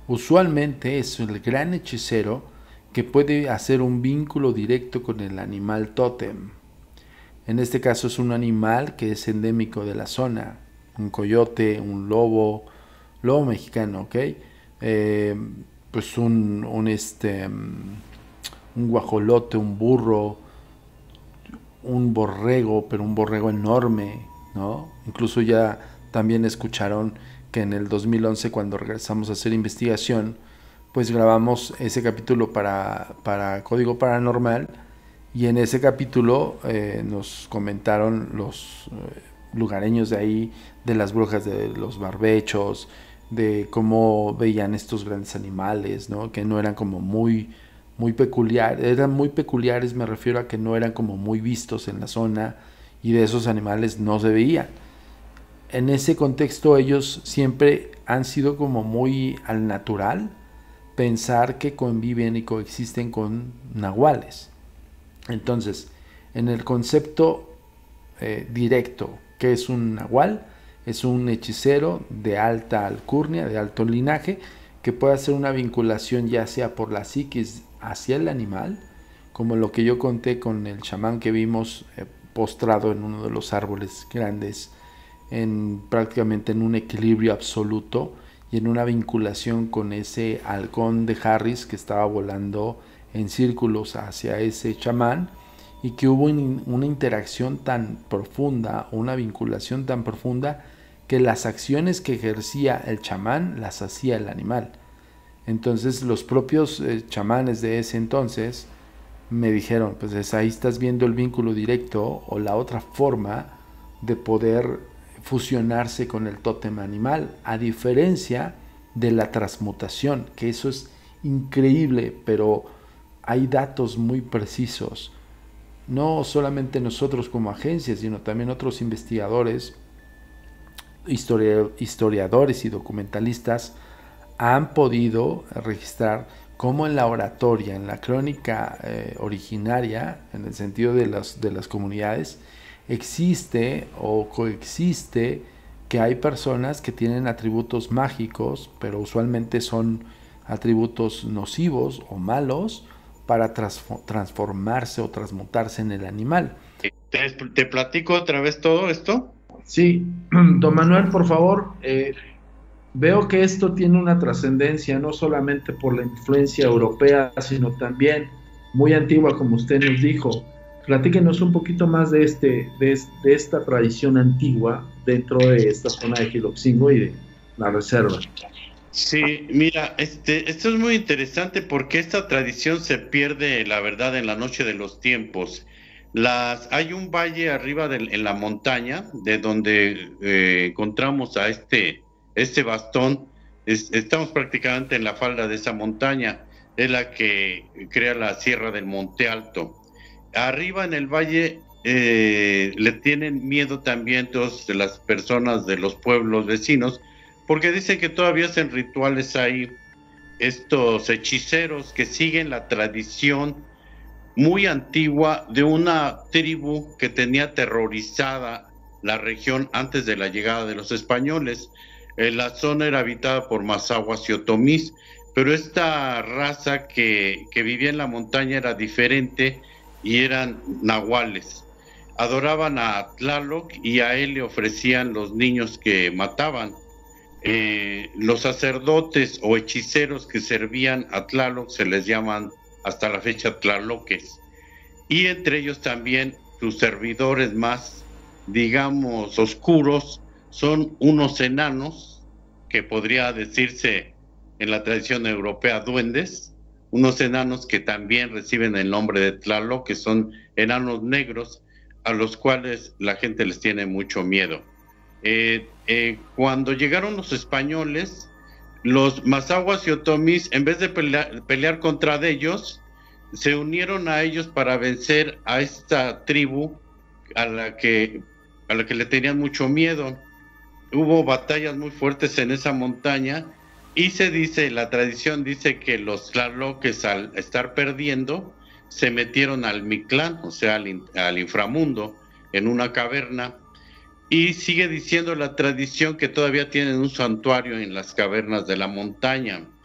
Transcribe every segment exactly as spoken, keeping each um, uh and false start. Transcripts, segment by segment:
Usualmente es el gran hechicero que puede hacer un vínculo directo con el animal tótem. En este caso es un animal que es endémico de la zona, un coyote, un lobo, lobo mexicano, ¿ok? Eh, pues un, un, este, un guajolote, un burro, un borrego, pero un borrego enorme, ¿no? Incluso ya también escucharon que en el dos mil once, cuando regresamos a hacer investigación, pues grabamos ese capítulo para, para Código Paranormal, y en ese capítulo eh, nos comentaron los eh, lugareños de ahí, de las brujas de los barbechos, de cómo veían estos grandes animales, ¿no? Que no eran como muy, muy peculiares, eran muy peculiares, me refiero a que no eran como muy vistos en la zona, y de esos animales no se veían. En ese contexto ellos siempre han sido como muy al natural pensar que conviven y coexisten con nahuales. Entonces, en el concepto eh, directo, ¿qué es un nahual? Es un hechicero de alta alcurnia, de alto linaje, que puede hacer una vinculación ya sea por la psiquis hacia el animal, como lo que yo conté con el chamán que vimos eh, postrado en uno de los árboles grandes, en prácticamente en un equilibrio absoluto y en una vinculación con ese halcón de Harris que estaba volando en círculos hacia ese chamán, y que hubo una interacción tan profunda, una vinculación tan profunda, que las acciones que ejercía el chamán las hacía el animal. Entonces los propios eh, chamanes de ese entonces me dijeron, pues ahí estás viendo el vínculo directo o la otra forma de poder fusionarse con el tótem animal, a diferencia de la transmutación, que eso es increíble, pero hay datos muy precisos. No solamente nosotros como agencia, sino también otros investigadores, historiadores y documentalistas han podido registrar cómo en la oratoria, en la crónica eh, originaria, en el sentido de las, de las comunidades, existe o coexiste que hay personas que tienen atributos mágicos, pero usualmente son atributos nocivos o malos, para transformarse o transmutarse en el animal. ¿Te, te platico otra vez todo esto? Sí, don Manuel, por favor, eh, veo que esto tiene una trascendencia no solamente por la influencia europea, sino también muy antigua, como usted nos dijo. Platíquenos un poquito más de, este, de, de esta tradición antigua dentro de esta zona de Jiloxingo y de la reserva. Sí, mira, este, esto es muy interesante porque esta tradición se pierde, la verdad, en la noche de los tiempos. Las, hay un valle arriba de, en la montaña, de donde eh, encontramos a este, este bastón. Es, estamos prácticamente en la falda de esa montaña, es la que crea la Sierra del Monte Alto. Arriba en el valle eh, le tienen miedo también todas las personas de los pueblos vecinos, porque dicen que todavía hacen rituales ahí estos hechiceros que siguen la tradición muy antigua de una tribu que tenía aterrorizada la región antes de la llegada de los españoles. Eh, la zona era habitada por mazahuas y otomís, pero esta raza que, que vivía en la montaña era diferente y eran nahuales. Adoraban a Tlaloc y a él le ofrecían los niños que mataban. Eh, los sacerdotes o hechiceros que servían a Tlaloc se les llaman hasta la fecha tlaloques, y entre ellos también sus servidores más, digamos, oscuros, son unos enanos, que podría decirse en la tradición europea duendes, unos enanos que también reciben el nombre de Tlaloc, que son enanos negros, a los cuales la gente les tiene mucho miedo. Eh, eh, cuando llegaron los españoles, los mazahuas y otomís, en vez de pelear, pelear contra ellos, se unieron a ellos para vencer a esta tribu a la que, a la que le tenían mucho miedo. Hubo batallas muy fuertes en esa montaña y se dice, la tradición dice que los tlaloques, al estar perdiendo, se metieron al Mictlán, o sea, al, al inframundo, en una caverna. Y sigue diciendo la tradición que todavía tienen un santuario en las cavernas de la montaña.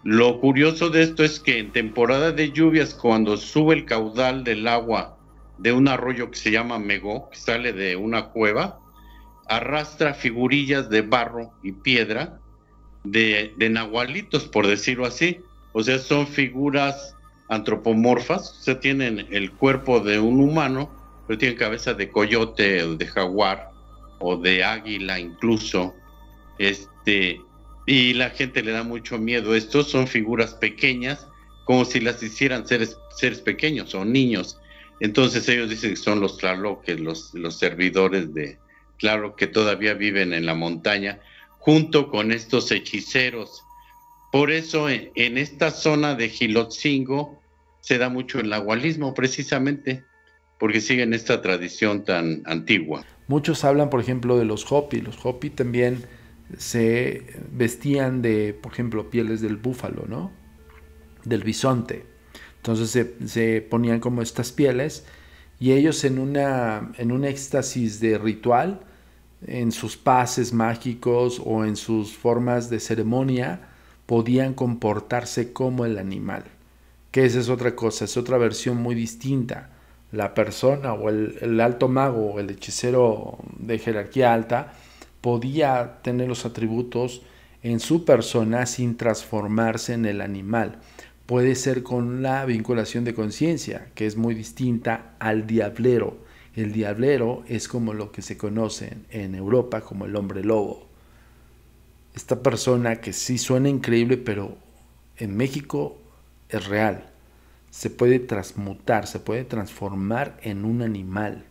Lo curioso de esto es que en temporada de lluvias, cuando sube el caudal del agua de un arroyo que se llama Megó, que sale de una cueva, arrastra figurillas de barro y piedra de, de nahualitos, por decirlo así. O sea, son figuras antropomorfas, o sea, tienen el cuerpo de un humano, pero tienen cabeza de coyote o de jaguar o de águila incluso. Este, y la gente le da mucho miedo. Estos son figuras pequeñas, como si las hicieran seres, seres pequeños o niños. Entonces ellos dicen que son los tlaloques, los, los servidores de Tlaloc que todavía viven en la montaña, junto con estos hechiceros. Por eso en, en esta zona de Jilotzingo se da mucho el nahualismo, precisamente, porque siguen esta tradición tan antigua. Muchos hablan, por ejemplo, de los Hopi. Los Hopi también se vestían de, por ejemplo, pieles del búfalo, ¿no? Del bisonte. Entonces se, se ponían como estas pieles y ellos en, una, en un éxtasis de ritual, en sus pases mágicos o en sus formas de ceremonia, podían comportarse como el animal. Que esa es otra cosa, es otra versión muy distinta. La persona o el, el alto mago o el hechicero de jerarquía alta podía tener los atributos en su persona sin transformarse en el animal. Puede ser con la vinculación de conciencia, que es muy distinta al diablero. El diablero es como lo que se conoce en Europa como el hombre lobo. Esta persona que sí suena increíble, pero en México es real. Se puede transmutar, se puede transformar en un animal.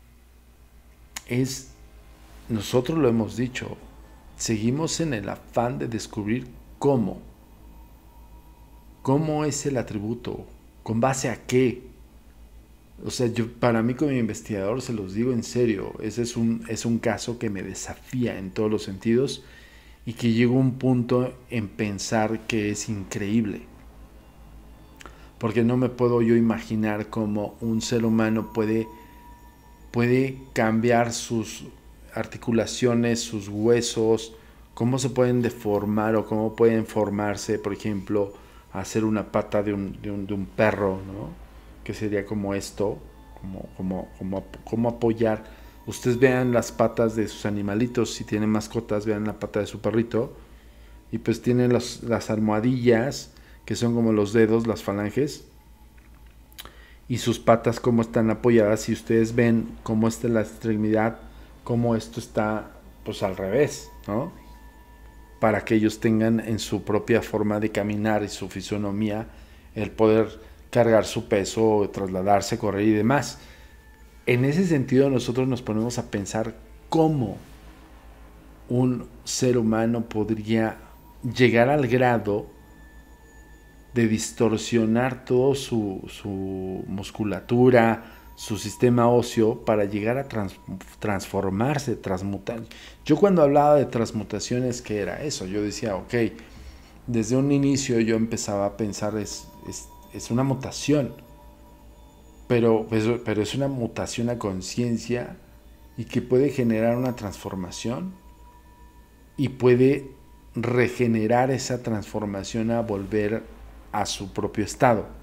Es, nosotros lo hemos dicho, seguimos en el afán de descubrir cómo. ¿Cómo es el atributo? ¿Con base a qué? O sea, yo, para mí como investigador, se los digo en serio, ese es un, es un caso que me desafía en todos los sentidos y que llego a un punto en pensar que es increíble. Porque no me puedo yo imaginar cómo un ser humano puede, puede cambiar sus articulaciones, sus huesos, cómo se pueden deformar o cómo pueden formarse, por ejemplo, hacer una pata de un, de un, de un perro, ¿no? Que sería como esto, como, como, como, como apoyar. Ustedes vean las patas de sus animalitos, si tienen mascotas, vean la pata de su perrito, y pues tienen los, las almohadillas, que son como los dedos, las falanges, y sus patas como están apoyadas, y ustedes ven cómo está la extremidad, cómo esto está pues al revés, ¿no? Para que ellos tengan en su propia forma de caminar y su fisonomía el poder cargar su peso, trasladarse, correr y demás. En ese sentido nosotros nos ponemos a pensar cómo un ser humano podría llegar al grado de distorsionar todo su, su musculatura, su sistema óseo para llegar a trans, transformarse, transmutar. Yo cuando hablaba de transmutaciones, ¿qué era eso? Yo decía, ok, desde un inicio yo empezaba a pensar, es, es, es una mutación, pero, pero, pero es una mutación a conciencia y que puede generar una transformación y puede regenerar esa transformación a volver a su propio estado.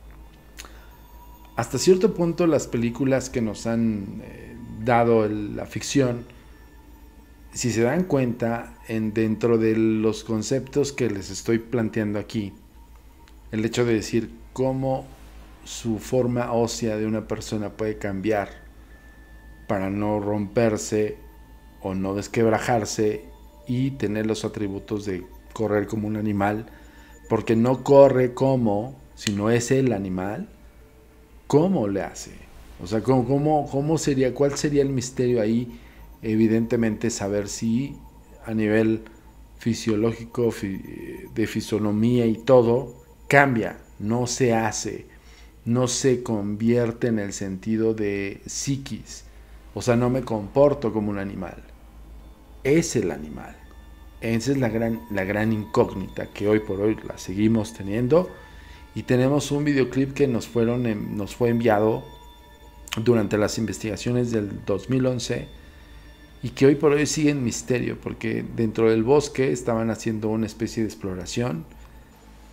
Hasta cierto punto las películas que nos han eh, dado el, la ficción, si se dan cuenta, en, dentro de los conceptos que les estoy planteando aquí, el hecho de decir cómo su forma ósea de una persona puede cambiar para no romperse o no desquebrajarse y tener los atributos de correr como un animal, porque no corre como, sino es el animal. ¿Cómo le hace? O sea, ¿cómo, cómo, cómo sería, cuál sería el misterio ahí? Evidentemente saber si a nivel fisiológico, de fisonomía y todo, cambia, no se hace, no se convierte en el sentido de psiquis. O sea, no me comporto como un animal. Es el animal. Esa es la gran, la gran incógnita que hoy por hoy la seguimos teniendo. Y tenemos un videoclip que nos, fueron, nos fue enviado durante las investigaciones del dos mil once y que hoy por hoy sigue en misterio porque dentro del bosque estaban haciendo una especie de exploración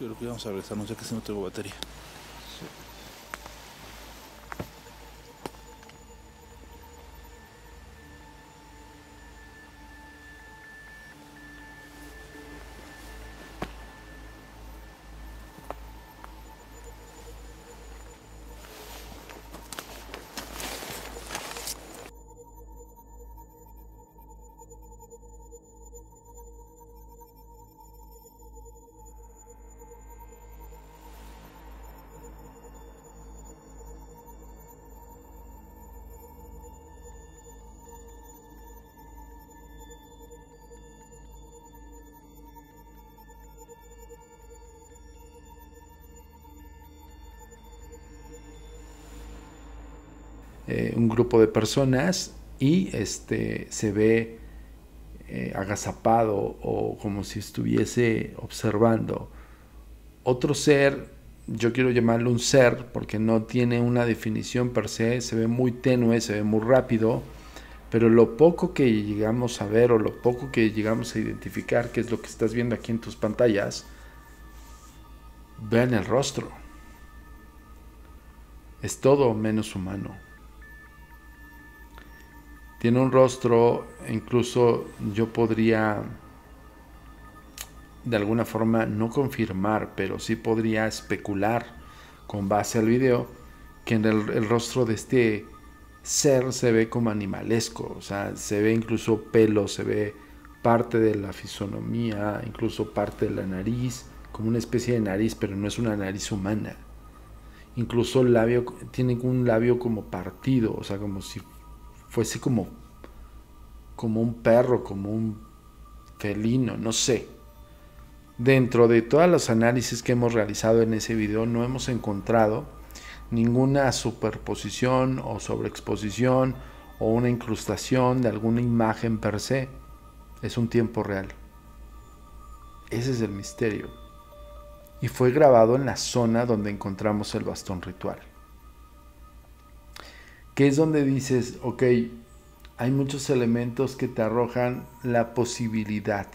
creo que vamos a regresar, no sé que si no tengo batería. Eh, un grupo de personas y este se ve eh, agazapado o como si estuviese observando otro ser. Yo quiero llamarlo un ser porque no tiene una definición per se, se ve muy tenue, se ve muy rápido, pero lo poco que llegamos a ver o lo poco que llegamos a identificar, que es lo que estás viendo aquí en tus pantallas, vean el rostro, es todo menos humano. Tiene un rostro, incluso yo podría de alguna forma no confirmar, pero sí podría especular con base al video que en el, el rostro de este ser se ve como animalesco, o sea, se ve incluso pelo, se ve parte de la fisonomía, incluso parte de la nariz, como una especie de nariz, pero no es una nariz humana. Incluso el labio, tiene un labio como partido, o sea, como si fuese como, como un perro, como un felino, no sé. Dentro de todos los análisis que hemos realizado en ese video no hemos encontrado ninguna superposición o sobreexposición o una incrustación de alguna imagen per se. Es un tiempo real. Ese es el misterio. Y fue grabado en la zona donde encontramos el bastón ritual. Que es donde dices, ok, hay muchos elementos que te arrojan la posibilidad,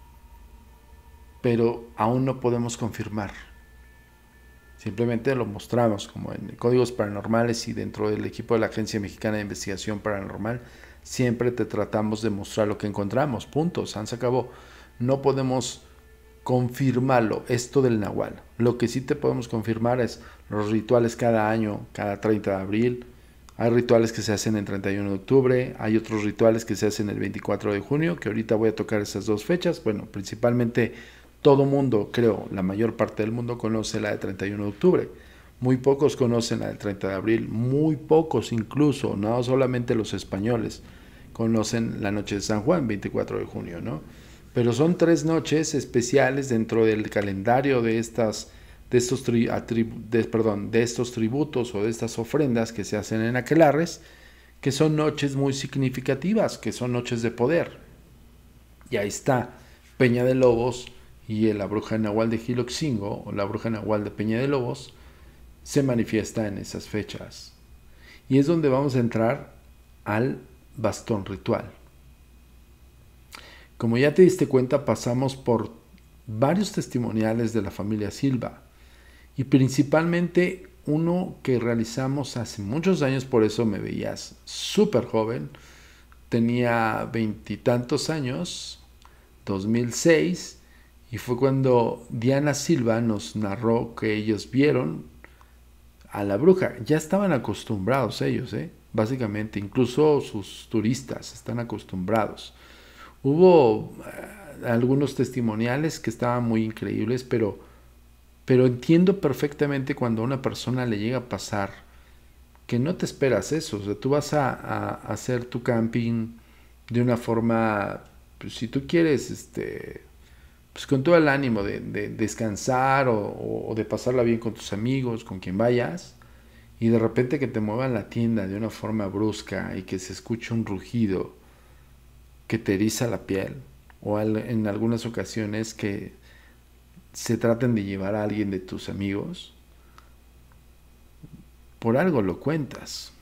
pero aún no podemos confirmar. Simplemente lo mostramos como en Códigos Paranormales y dentro del equipo de la Agencia Mexicana de Investigación Paranormal. Siempre te tratamos de mostrar lo que encontramos. Punto. Se acabó. No podemos confirmarlo, esto del Nahual. Lo que sí te podemos confirmar es los rituales cada año, cada treinta de abril. Hay rituales que se hacen el treinta y uno de octubre, hay otros rituales que se hacen el veinticuatro de junio, que ahorita voy a tocar esas dos fechas. Bueno, principalmente todo mundo, creo, la mayor parte del mundo conoce la de treinta y uno de octubre. Muy pocos conocen la del treinta de abril, muy pocos incluso, no solamente los españoles, conocen la noche de San Juan, veinticuatro de junio, ¿no? Pero son tres noches especiales dentro del calendario de estas de estos, tri, atribu, de, perdón, de estos tributos o de estas ofrendas que se hacen en aquelarres, que son noches muy significativas, que son noches de poder. Y ahí está Peña de Lobos y la bruja Nahual de Jiloxingo o la bruja Nahual de Peña de Lobos se manifiesta en esas fechas. Y es donde vamos a entrar al bastón ritual. Como ya te diste cuenta, pasamos por varios testimoniales de la familia Silva y principalmente uno que realizamos hace muchos años, por eso me veías súper joven, tenía veintitantos años, dos mil seis, y fue cuando Diana Silva nos narró que ellos vieron a la bruja. Ya estaban acostumbrados ellos, ¿eh? Básicamente, incluso sus turistas están acostumbrados. Hubo eh, algunos testimoniales que estaban muy increíbles, pero, pero entiendo perfectamente cuando a una persona le llega a pasar que no te esperas eso. O sea, tú vas a, a, a hacer tu camping de una forma, pues, si tú quieres, este, pues con todo el ánimo de, de descansar o, o de pasarla bien con tus amigos, con quien vayas, y de repente que te muevan la tienda de una forma brusca y que se escuche un rugido que te eriza la piel, o en algunas ocasiones que se traten de llevar a alguien de tus amigos, por algo lo cuentas.